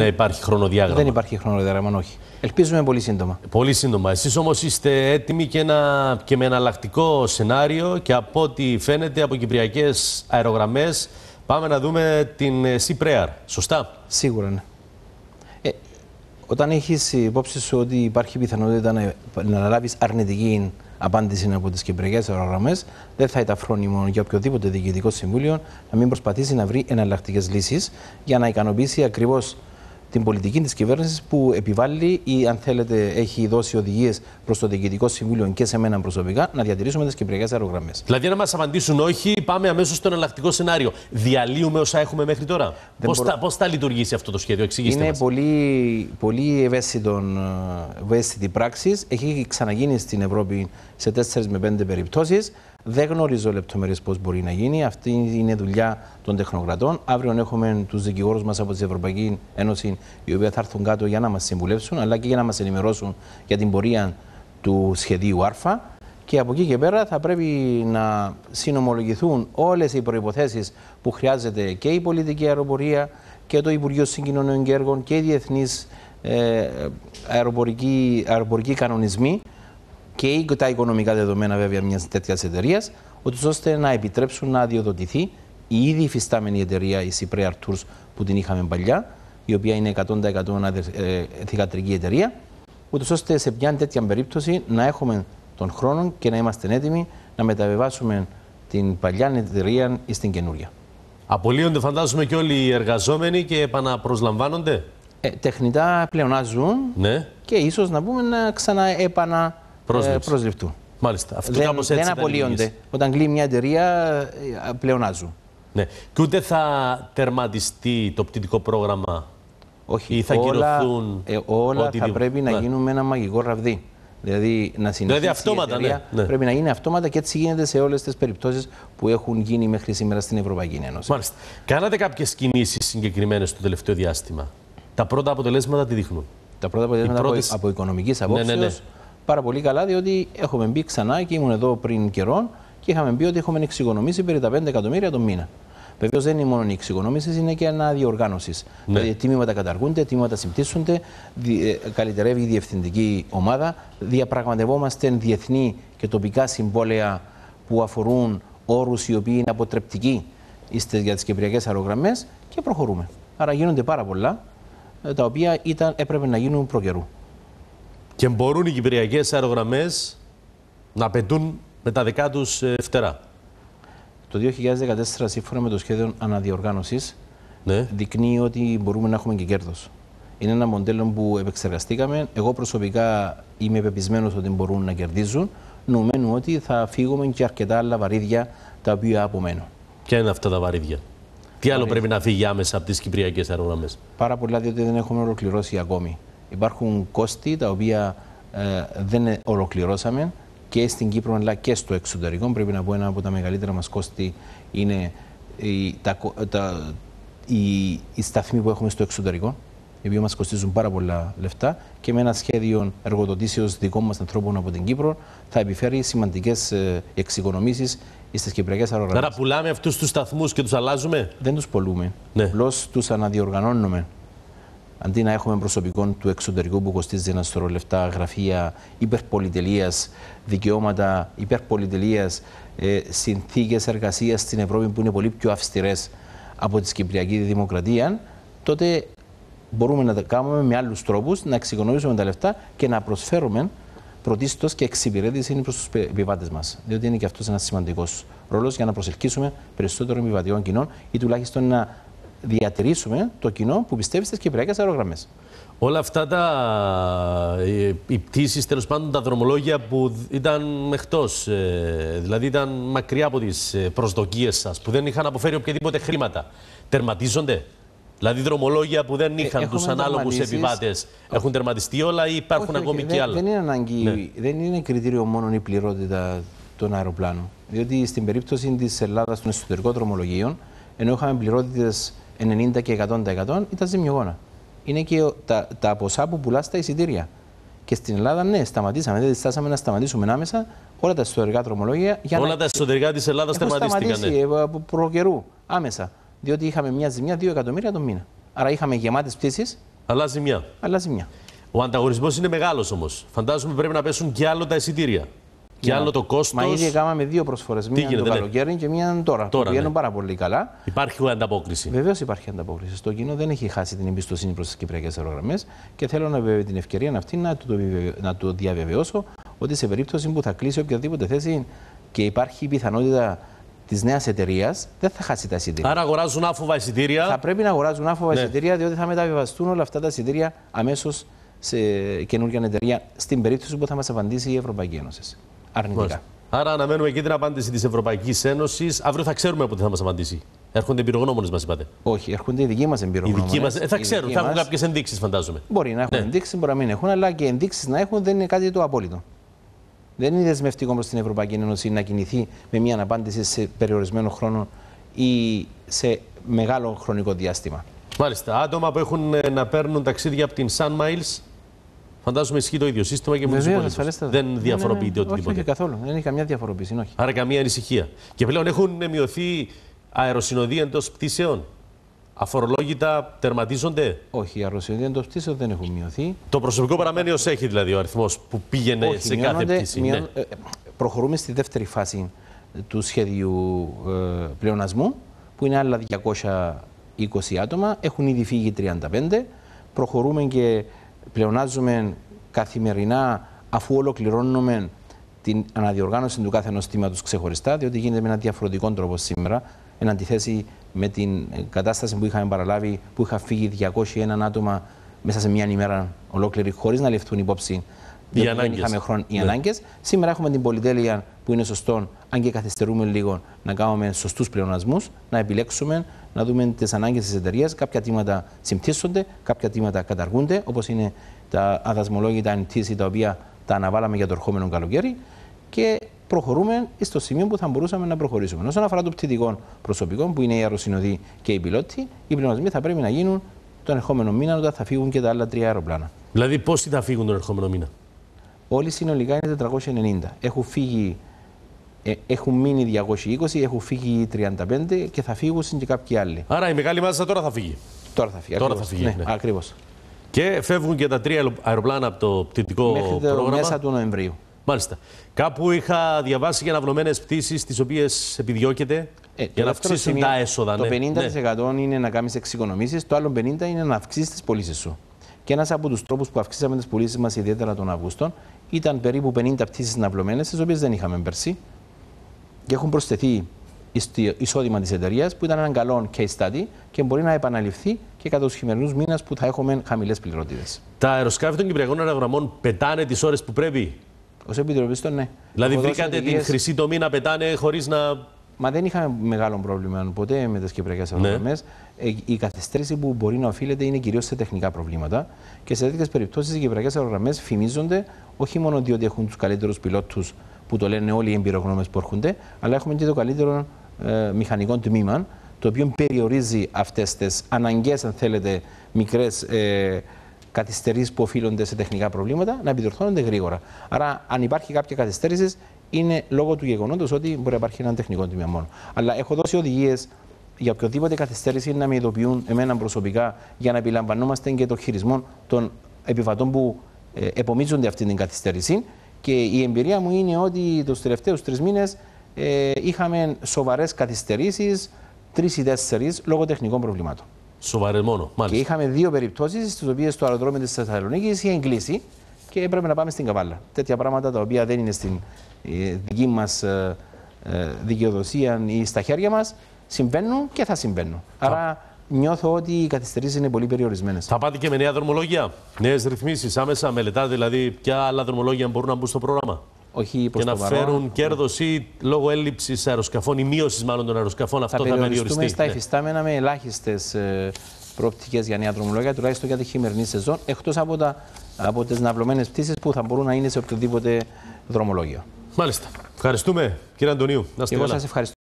Ναι, υπάρχει χρονοδιάγραμμα. Δεν υπάρχει χρονοδιάγραμμα, όχι. Ελπίζουμε πολύ σύντομα. Πολύ σύντομα. Εσείς όμως είστε έτοιμοι και με εναλλακτικό σενάριο και από ό,τι φαίνεται από κυπριακές αερογραμμές πάμε να δούμε την Cyprair. Σωστά. Σίγουρα, ναι. Όταν έχεις υπόψη σου ότι υπάρχει πιθανότητα να λάβεις αρνητική απάντηση από τις κυπριακές αερογραμμές, δεν θα ήταν φρόνιμο για οποιοδήποτε διοικητικό συμβούλιο να μην προσπαθήσει να βρει εναλλακτικές λύσεις για να ικανοποιήσει ακριβώς την πολιτική της κυβέρνησης που επιβάλλει ή, αν θέλετε, έχει δώσει οδηγίες προς το Διοικητικό Συμβούλιο και σε μένα προσωπικά να διατηρήσουμε τις κυπριακές αερογραμμές. Δηλαδή, να μας απαντήσουν όχι, πάμε αμέσως στο εναλλακτικό σενάριο. Διαλύουμε όσα έχουμε μέχρι τώρα. Πώς θα λειτουργήσει αυτό το σχέδιο, εξηγήστε μας. Είναι πολύ ευαίσθητη πράξη. Έχει ξαναγίνει στην Ευρώπη σε 4 με 5 περιπτώσεις. Δεν γνωρίζω λεπτομέρειες πώς μπορεί να γίνει. Αυτή είναι δουλειά των τεχνοκρατών. Αύριο έχουμε τους δικηγόρους μας από την Ευρωπαϊκή Ένωση, οι οποίοι θα έρθουν κάτω για να μας συμβουλεύσουν, αλλά και για να μας ενημερώσουν για την πορεία του σχεδίου Α. Και από εκεί και πέρα θα πρέπει να συνομολογηθούν όλες οι προϋποθέσεις που χρειάζεται και η πολιτική αεροπορία και το Υπουργείο Συγκοινωνιών και Έργων και οι διεθνείς αεροπορικοί κανονισμοί και τα οικονομικά δεδομένα βέβαια μιας τέτοιας εταιρείας, ώστε να επιτρέψουν να αδειοδοτηθεί η ήδη υφιστάμενη εταιρεία, η Cyprair Tours, που την είχαμε παλιά, η οποία είναι 100% θυγατρική εταιρεία, ώστε σε μια τέτοια περίπτωση να έχουμε τον χρόνο και να είμαστε έτοιμοι να μεταβιβάσουμε την παλιά εταιρεία στην καινούρια. Απολύονται, φαντάζομαι, και όλοι οι εργαζόμενοι και επαναπροσλαμβάνονται. Τεχνητά πλεονάζουν, ναι, και ίσως να πούμε να ξαναεπαναπροσληφθούν. Μάλιστα. Αυτό δεν απολύονται. Όταν κλείνει μια εταιρεία, πλεονάζουν. Ναι. Και ούτε θα τερματιστεί το πτυτικό πρόγραμμα. Όχι. Ή θα κυρωθούν. Όλα θα πρέπει να γίνουν με ένα μαγικό ραβδί. Δηλαδή, να συνεχίσει αυτόματα, η εταιρεία, ναι. Πρέπει να γίνει αυτόματα και έτσι γίνεται σε όλες τις περιπτώσεις που έχουν γίνει μέχρι σήμερα στην Ευρωπαϊκή Ένωση. Μάλιστα. Κάνατε κάποιες κινήσεις συγκεκριμένες στο τελευταίο διάστημα. Τα πρώτα αποτελέσματα τι δείχνουν? Τα πρώτα αποτελέσματα από οικονομικής απόψεως πάρα πολύ καλά, διότι έχουμε μπει ξανά και ήμουν εδώ πριν καιρό και είχαμε πει ότι έχουμε εξοικονομήσει περί τα 5 εκατομμύρια τον μήνα. Βεβαίως δεν είναι μόνο η εξοικονόμηση, είναι και αναδιοργάνωση. Ναι. Δηλαδή, τμήματα καταργούνται, τμήματα συμπτύσσονται, καλυτερεύει η διευθυντική ομάδα, διαπραγματευόμαστε διεθνή και τοπικά συμβόλαια που αφορούν όρους οι οποίοι είναι αποτρεπτικοί για τις κυπριακές αερογραμμές και προχωρούμε. Άρα γίνονται πάρα πολλά, τα οποία έπρεπε να γίνουν προκαιρού. Και μπορούν οι κυπριακές αερογραμμές να πετούν με τα δικά τους φτερά. Το 2014, σύμφωνα με το σχέδιο αναδιοργάνωσης, ναι, δεικνύει ότι μπορούμε να έχουμε και κέρδος. Είναι ένα μοντέλο που επεξεργαστήκαμε. Εγώ προσωπικά είμαι πεπισμένος ότι μπορούν να κερδίζουν, νομίζουμε ότι θα φύγουμε και αρκετά άλλα βαρύδια τα οποία απομένουν. Ποια είναι αυτά τα βαρύδια? Τι άλλο πρέπει να φύγει άμεσα από τις κυπριακές αερογραμμές? Πάρα πολλά, διότι δεν έχουμε ολοκληρώσει ακόμη. Υπάρχουν κόστη τα οποία δεν ολοκληρώσαμε και στην Κύπρο αλλά και στο εξωτερικό. Πρέπει να πω ένα από τα μεγαλύτερα μας κόστη είναι οι σταθμοί που έχουμε στο εξωτερικό, οι οποίοι μας κοστίζουν πάρα πολλά λεφτά και με ένα σχέδιο εργοδοτήσεως δικών μας ανθρώπων από την Κύπρο θα επιφέρει σημαντικές εξοικονομήσεις στις κυπριακές αερογραμμές. Άρα πουλάμε αυτούς τους σταθμούς και τους αλλάζουμε? Δεν τους πουλούμε, ναι, απλώς τους αναδιοργανώνουμε. Αντί να έχουμε προσωπικό του εξωτερικού που κοστίζει ένα σωρό λεφτά, γραφεία, υπερπολιτελείας, δικαιώματα υπερπολιτελείας, συνθήκες εργασίας στην Ευρώπη που είναι πολύ πιο αυστηρές από τη Κυπριακή Δημοκρατία, τότε μπορούμε να τα κάνουμε με άλλους τρόπους, να εξοικονομήσουμε τα λεφτά και να προσφέρουμε πρωτίστως και εξυπηρέτηση προς τους επιβάτες μας. Διότι είναι και αυτός ένας σημαντικός ρόλος για να προσελκύσουμε περισσότερο επιβατικών κοινών ή τουλάχιστον να διατηρήσουμε το κοινό που πιστεύει στις κυπριακές αερογραμμές. Όλα αυτά οι πτήσεις, τέλος πάντων τα δρομολόγια που ήταν εκτός, δηλαδή ήταν μακριά από τις προσδοκίες σας, που δεν είχαν αποφέρει οποιαδήποτε χρήματα, τερματίζονται? Δηλαδή δρομολόγια που δεν είχαν τους ανάλογους επιβάτες έχουν τερματιστεί όλα ή υπάρχουν ακόμη και άλλα? Δεν είναι ανάγκη, ναι, δεν είναι κριτήριο μόνο η πληρότητα των αεροπλάνων. Διότι στην περίπτωση της Ελλάδας των εσωτερικών δρομολογίων, ενώ είχαμε πληρότητες 90 και 100%, ήταν ζημιογόνα. Είναι και τα ποσά που πουλά στα εισιτήρια. Και στην Ελλάδα, ναι, σταματήσαμε. Δεν στάσαμε να σταματήσουμε άμεσα όλα τα εσωτερικά δρομολόγια. Όλα τα εσωτερικά της Ελλάδας τερματίστηκαν. Από προκαιρού, άμεσα. Διότι είχαμε μια ζημιά 2 εκατομμύρια τον μήνα. Άρα είχαμε γεμάτες πτήσεις Αλλάζει μια. Αλλάζει μια. Ο ανταγωνισμός είναι μεγάλος όμως. Φαντάζομαι πρέπει να πέσουν και άλλο τα εισιτήρια. Και άλλο το κόστος. Μα ήδη κάναμε 2 προσφορές. Μία το καλοκαίρι και μία τώρα. Που πηγαίνουν πάρα πολύ καλά. Υπάρχει ανταπόκριση. Βεβαίως υπάρχει ανταπόκριση. Στο κοινό δεν έχει χάσει την εμπιστοσύνη προς τις κυπριακές αερογραμμές και θέλω με την ευκαιρία αυτή να το διαβεβαιώσω ότι σε περίπτωση που θα κλείσει οποιαδήποτε θέση και υπάρχει η πιθανότητα της νέας εταιρείας, δεν θα χάσει τα εισιτήρια. Άρα αγοράζουν άφοβα εισιτήρια. Θα πρέπει να αγοράζουν άφοβα εισιτήρια, διότι θα μεταβιβαστούν όλα αυτά τα εισιτήρια αμέσως σε καινούργια εταιρεία στην περίπτωση που θα μας απαντήσει η Ευρωπαϊκή Ένωση. Αρνητικά. Άρα αναμένουμε και την απάντηση της Ευρωπαϊκής Ένωσης. Αύριο θα ξέρουμε πότε θα μας απαντήσει. Έρχονται εμπειρογνώμονες, μας είπατε. Όχι, έρχονται οι δικοί μας εμπειρογνώμονες. Θα ξέρουν, θα έχουν κάποιες ενδείξεις, φαντάζομαι. Μπορεί να έχουν ενδείξεις, μπορεί να μην έχουν, αλλά και ενδείξεις να έχουν δεν είναι κάτι το απόλυτο. Δεν είναι δεσμευτικό προς την Ευρωπαϊκή Ένωση να κινηθεί με μια απάντηση σε περιορισμένο χρόνο ή σε μεγάλο χρονικό διάστημα. Μάλιστα. Άτομα που έχουν να παίρνουν ταξίδια από την Sun Miles. Φαντάζομαι ισχύει το ίδιο σύστημα και με τους υπόλοιπους. Δεν διαφοροποιείται οτιδήποτε. Όχι, καθόλου. Δεν έχει καμιά διαφοροποίηση. Όχι. Άρα καμία ανησυχία. Και πλέον έχουν μειωθεί αεροσυνοδεία εντός πτήσεων. Αφορολόγητα τερματίζονται. Όχι, οι αεροσυνοδεία εντός πτήσεων δεν έχουν μειωθεί. Το προσωπικό παραμένει ως έχει δηλαδή ο αριθμός που πήγαινε σε κάθε πτήση. Προχωρούμε στη δεύτερη φάση του σχέδιου πλεονασμού, που είναι άλλα 220 άτομα. Έχουν ήδη φύγει 35. Προχωρούμε και πλεονάζουμε καθημερινά, αφού ολοκληρώνουμε την αναδιοργάνωση του κάθε νοστήματος ξεχωριστά, διότι γίνεται με έναν διαφορετικό τρόπο σήμερα, εν αντιθέσει με την κατάσταση που είχαμε παραλάβει, που είχα φύγει 201 άτομα μέσα σε μια ημέρα ολόκληρη, χωρίς να ληφθούν υπόψη. Δεν είχαμε χρόνο οι ανάγκες. Σήμερα έχουμε την πολυτέλεια που είναι σωστό, αν και καθυστερούμε λίγο, να κάνουμε σωστούς πλεονασμούς, να επιλέξουμε, να δούμε τις ανάγκες της εταιρείας. Κάποια τμήματα συμπτύσσονται, κάποια τμήματα καταργούνται, όπως είναι τα αδασμολόγητα ανιτήση, τα οποία τα αναβάλαμε για το ερχόμενο καλοκαίρι. Και προχωρούμε στο σημείο που θα μπορούσαμε να προχωρήσουμε. Όσον αφορά το πτυτικό προσωπικό, που είναι οι αεροσυνοδοί και οι πιλότοι, οι πλεονασμοί θα πρέπει να γίνουν τον ερχόμενο μήνα, όταν θα φύγουν και τα άλλα 3 αεροπλάνα. Δηλαδή, πόσοι θα φύγουν τον ερχόμενο μήνα? Όλοι συνολικά είναι 490. Έχουν μείνει 220, έχουν φύγει 35 και θα φύγουν και κάποιοι άλλοι. Άρα η μεγάλη μάζα τώρα θα φύγει. Τώρα θα φύγει. Τώρα θα φύγει. Ναι, ακριβώς. Και φεύγουν και τα 3 αεροπλάνα από το πτυτικό πρόγραμμα. Μέσα του Νοεμβρίου. Μάλιστα. Κάπου είχα διαβάσει για αναβλωμένες πτήσεις, τις οποίες επιδιώκεται για να αυξήσουν τα έσοδα. Το 50% είναι να κάνεις εξοικονομήσεις, το άλλο 50% είναι να αυξήσεις τις πωλήσεις σου. Και ένας από τους τρόπους που αυξήσαμε τις πωλήσεις μας, ιδιαίτερα τον Αύγουστο, ήταν περίπου 50 πτήσεις αναβλωμένες, τις οποίες δεν είχαμε πέρσι. Και έχουν προσθεθεί στο εισόδημα της εταιρείας, που ήταν έναν καλό case study και μπορεί να επαναληφθεί και κατά τους χειμερινούς μήνες που θα έχουμε χαμηλές πληρότητες. Τα αεροσκάφη των κυπριακών αερογραμμών πετάνε τις ώρες που πρέπει? Ως επιτροπιστών, ναι. Δηλαδή, βρήκατε την χρυσή τομή να πετάνε χωρίς να. Μα δεν είχαμε μεγάλο πρόβλημα ποτέ με τις κυπριακές αερογραμμές. Ναι. Η καθυστέρηση που μπορεί να οφείλεται είναι κυρίως σε τεχνικά προβλήματα. Και σε τέτοιες περιπτώσεις οι κυπριακές αερογραμμές φημίζονται όχι μόνο διότι έχουν τους καλύτερους πιλότους, που το λένε όλοι οι εμπειρογνώμες που έρχονται, αλλά έχουμε και το καλύτερο μηχανικό τμήμα, το οποίο περιορίζει αυτές τις αναγκαίες, αν θέλετε, μικρές καθυστερήσεις που οφείλονται σε τεχνικά προβλήματα, να επιδορθώνονται γρήγορα. Άρα, αν υπάρχει κάποια καθυστέρηση, είναι λόγω του γεγονότος ότι μπορεί να υπάρχει ένα τεχνικό τμήμα μόνο. Αλλά έχω δώσει οδηγίες για οποιοδήποτε καθυστέρηση να με ειδοποιούν εμένα προσωπικά, για να επιλαμβανόμαστε και το χειρισμό των επιβατών που επομίζονται αυτή την καθυστέρηση. Και η εμπειρία μου είναι ότι τους τελευταίους 3 μήνες είχαμε σοβαρές καθυστερήσεις, 3 ή 4 λόγω τεχνικών προβλημάτων. Σοβαρές μόνο, μάλιστα. Και είχαμε 2 περιπτώσεις στις οποίες το αεροδρόμιο της Θεσσαλονίκης είχε κλείσει και έπρεπε να πάμε στην Καβάλα. Τέτοια πράγματα τα οποία δεν είναι στην δική μας δικαιοδοσία ή στα χέρια μας συμβαίνουν και θα συμβαίνουν. Άρα νιώθω ότι οι καθυστερήσεις είναι πολύ περιορισμένες. Θα πάτε και με νέα δρομολόγια, νέες ρυθμίσεις, άμεσα μελετάτε δηλαδή ποια άλλα δρομολόγια μπορούν να μπουν στο πρόγραμμα? Όχι προς και να φέρουν κέρδος ή λόγω έλλειψης αεροσκαφών ή μείωσης μάλλον των αεροσκαφών, αυτό θα περιοριστεί? Στα υφιστάμενα με ελάχιστες προοπτικές για νέα δρομολόγια, τουλάχιστον για τη χειμερινή σεζόν, εκτός από τις ναυλωμένες πτήσεις που θα μπορούν να είναι σε οποιοδήποτε δρομολόγιο. Μάλιστα. Ευχαριστούμε, κύριε Αντωνίου. Να είστε καλά. Εγώ σας ευχαριστώ.